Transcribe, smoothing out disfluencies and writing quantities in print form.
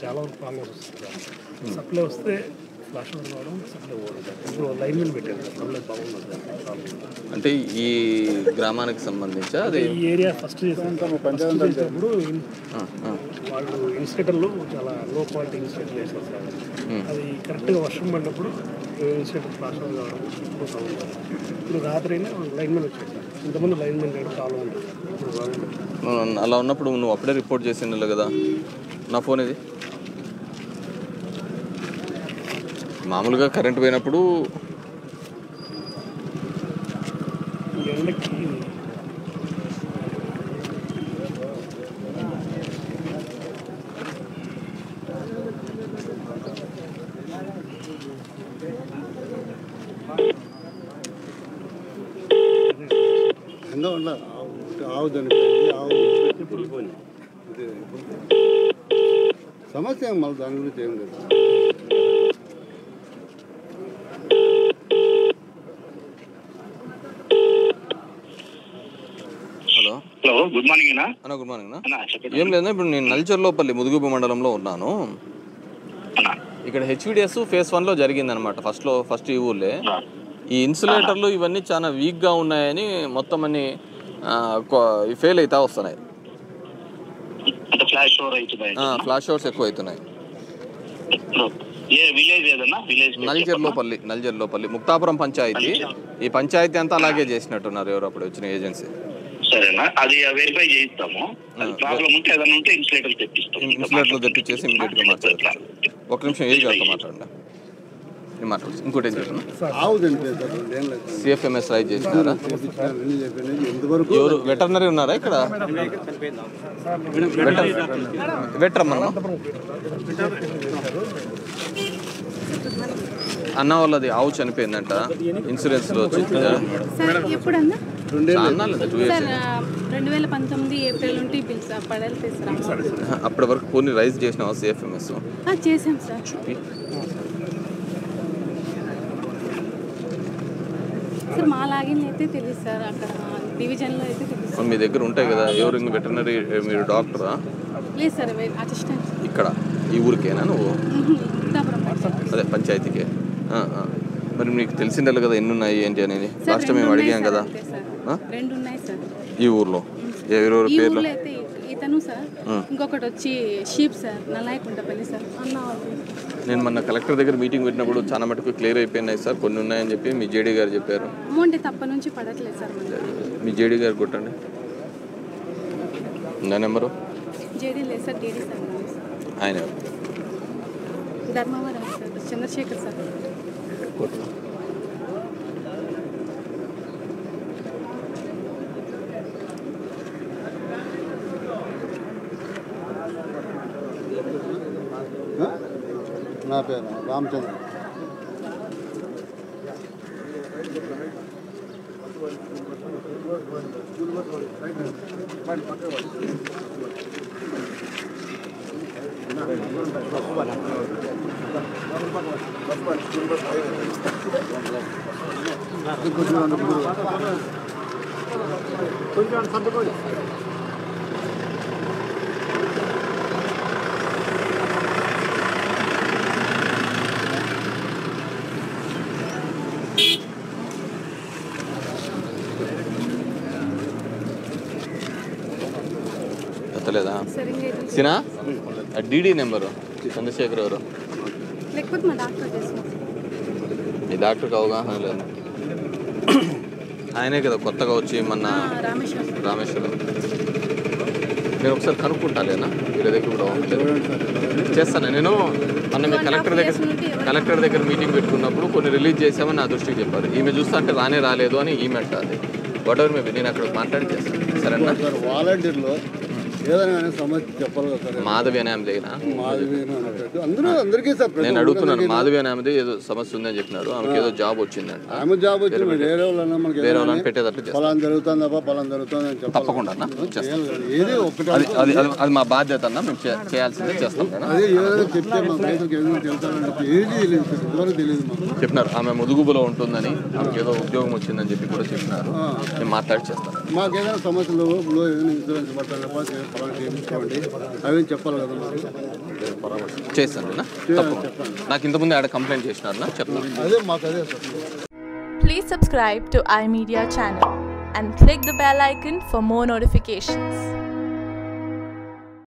చాలా వరకు ప్రాబ్లమ్స్ వస్తుంది. సప్లై వస్తే ఫ్లాష్ ఓవర్ కావడం, సప్లై ఓవర్ ఇప్పుడు లైన్మెన్ పెట్టారు సార్, సప్లై బాగుంది. అంటే ఈ గ్రామానికి సంబంధించి అది ఈ ఏరియా ఫస్ట్ చేసినప్పుడు వాళ్ళు ఇన్స్టేటర్లు చాలా లో క్వాలిటీ ఇన్స్టేటర్లు వేసారు సార్. అది కరెక్ట్గా వర్షం పడినప్పుడు ఇన్స్టేటర్ ఫ్లాష్ ఓవర్ కావడం ఇప్పుడు రాత్రి అయినా లైన్మెన్ వచ్చారు సార్. ఇంతకుముందు లైన్మెన్ లేడు, కాలం ఉంటుంది. అలా ఉన్నప్పుడు నువ్వు అప్పుడే రిపోర్ట్ చేసిండు కదా. నా ఫోన్ ఇది మామూలుగా కరెంట్ పోయినప్పుడు ఎండకి సమస్య మళ్ళీ దాని గురించి ఏం లేదు. హలో గుడ్ మార్నింగ్ అన్న. గుడ్ మార్నింగ్ అన్న. ఏం లేదన్నా, ఇప్పుడు నేను నల్చర్లోపల్లి ముదుగుబు మండలంలో ఉన్నాను. ఇక్కడ హెచ్విడిఎస్ ఫేజ్ 1లో జరిగిందనమాట. ఫస్ట్ ఈ ఊర్లే ఈ ఇన్సులేటర్లు ఇవన్నీ చాలా వీక్గా ఉన్నాయని మొత్తం అన్ని ఫెయిల్ అవుతా వస్తున్నాయి. ఫ్లాష్ ఓవర్స్ ఎక్కువ అవుతున్నాయి. నల్జర్లోపల్లి ముక్తాపురం పంచాయతీ. ఈ పంచాయతీ అంతా అలాగే చేసినట్టున్నారు ఎవరు అప్పుడు వచ్చిన ఏజెన్సీ. సరేనా, అది వెరిఫై చేయిస్తాము. ప్రాబ్లం ఉంటే ఏదైనా ఉంటే ఇన్సులేటర్లు తెప్పించేసి ఇమీడియట్ గా మాట్లాడతాం. ఒక నిమిషం ఏజ్ గారితో మాట్లాడండి. ఇంకోటి ఏం చెప్పండి. సిఎఫ్ఎంఎస్ రైజ్ చేసినారా? ఎవరు వెటర్నరీ ఉన్నారా ఇక్కడ? వెటరమ్మా అన్న వాళ్ళది ఆవు చనిపోయిందంట, ఇన్సూరెన్స్ లో వచ్చి 2019 ఏప్రిల్ నుండి బిల్స్ పడాలి సార్. అప్పటి వరకు పోనీ రైజ్ చేసినావా సిఎఫ్ఎంఎస్? చేసాం సార్. సార్ మా లాగిన్ అయితే తెలియదు సార్, అక్కడ డివిజన్లో అయితే తెలుసు. మీ దగ్గర ఉంటాయి కదా, ఎవరు వెటర్నరీ? మీరు డాక్టరా? లేదు సార్, అసిస్టెంట్. ఇక్కడ ఈ ఊరికేనా నువ్వు? అదే పంచాయతీకే. మరి మీకు తెలిసిండాలి కదా ఎన్ని ఉన్నాయి ఏంటి అనేది. లాస్ట్ టైం మేము అడిగాం కదా. 2 ఉన్నాయి సార్ ఈ ఊర్లో. ఎవరెవరు పేర్లు? ఇతను సార్, ఇంకొకటి వచ్చి షీప్ సార్, నలాయకుంటపల్లి సార్. నేను మొన్న కలెక్టర్ దగ్గర మీటింగ్ పెట్టినప్పుడు చాలా మటుకు క్లియర్ అయిపోయినాయి సార్, కొన్ని ఉన్నాయని చెప్పి మీ జేడీ గారు చెప్పారు. అమౌంట్ తప్ప నుంచి పడట్లేదు సార్. మీ జేడీ గారు కొట్టండి నా నెంబరు. జేడీ లేదు సార్, డీడీ సార్. ఆయన ధర్మవరం సార్, చంద్రశేఖర్ సార్. నా పేరు రామచంద్ర. కొంచెం సర్దుకోండి. లేదా సినా డీడీ నెంబరు చంద్రశేఖర్ ఎవరు? ఈ డాక్టర్కి అవగాహన లేదు. ఆయనే కదా కొత్తగా వచ్చి మొన్న రామేశ్వరం. నేను ఒకసారి కనుక్కుంటాలేనా వీళ్ళ దగ్గర కూడా చేస్తాను. నేను మొన్న మీ కలెక్టర్ దగ్గర మీటింగ్ పెట్టుకున్నప్పుడు కొన్ని రిలీజ్ చేసామని నా దృష్టికి చెప్పారు. ఈమె చూస్తా అంటే రాలేదు అని ఈమె అంటుంది. వాట్ ఎవర్ మేబీ నేను అక్కడ మాట్లాడి చేస్తాను. సరేనా? వాలంటీర్లో ఏదైనా సమస్య చెప్పాలి కదా. మాధవి అనే ఆమె దగ్గర అందరికీ నేను అడుగుతున్నాను. మాధవి అనే ఆమెది ఏదో సమస్య ఉందని చెప్పినారు. ఆమెకి ఏదో జాబ్ వచ్చిందంట. ఆమె జాబ్ వచ్చింది, వేరే వాళ్ళని పెట్టేటట్టు ఫలాన్ జరుగుతుందా ఫలాన్ జరుగుతుంది తప్పకుండా అది మా బాధ్యత అన్న. మేము చేయాల్సిందే చేస్తాం. అదే ఏదైనా చెప్తే మా రైతులకు ఏదైనా తెలుస్తానంటే ఏది తెలియదు. చెప్పినారు ఆమె ముదుగుబులో ఉంటుందని, ఆమెకి ఏదో ఉద్యోగం వచ్చిందని చెప్పి కూడా చెప్పినారు. మేము మాట్లాడి చేస్తాం. మాకేదైనా సమస్యలు ఏదైనా ఇన్సూరెన్స్ పట్టాలి పలానా చేయించుకోండి అవి చెప్పాలి కదా మరి. చేస్తాను నాకు ఇంతకుముందు ఆడ కంప్లైంట్ చేసినారు చెప్తాను. అదే మాకు అదే sir. Please subscribe to iMedia channel and click the bell icon for more notifications.